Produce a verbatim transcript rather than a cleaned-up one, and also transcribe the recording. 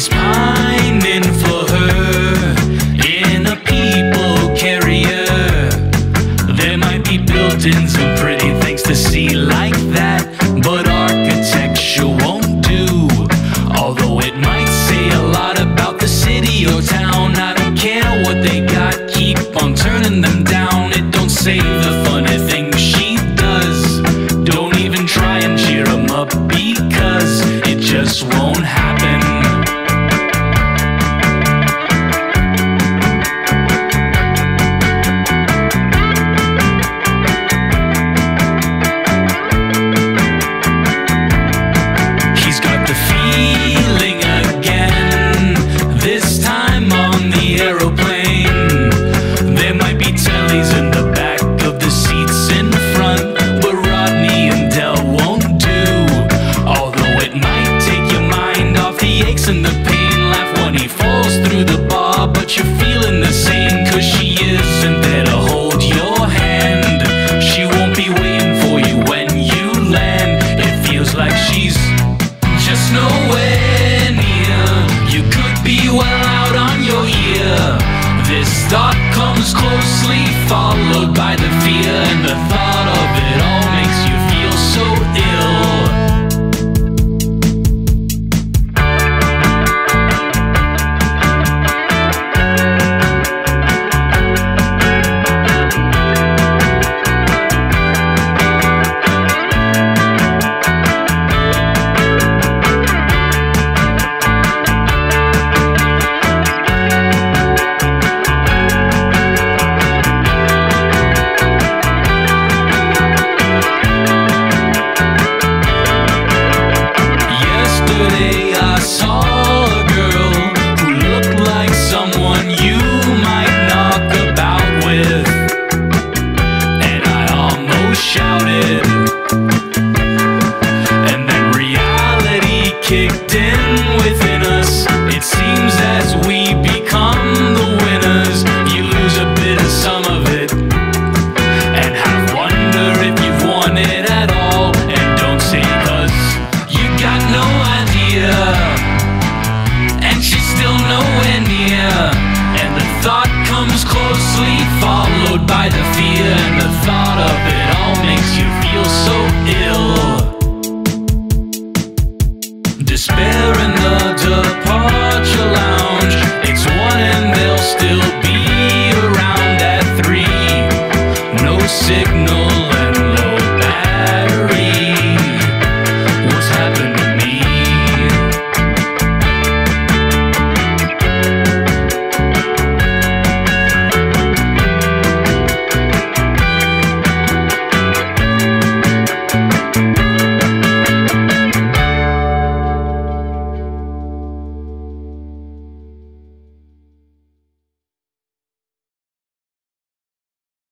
He's pining for her in a people carrier. There might be buildings and pretty things to see like that, but architecture won't do. Although it might say a lot about the city or town, I don't care what they got, keep on turning them down. It don't save the funny things she does. Don't even try and cheer them up, because it just won't happen. He's got the feeling again, this time on the aeroplane. There might be tellies in the back of the seats in front, but Rodney and Del won't do. Although it might take your mind off the aches and the pain,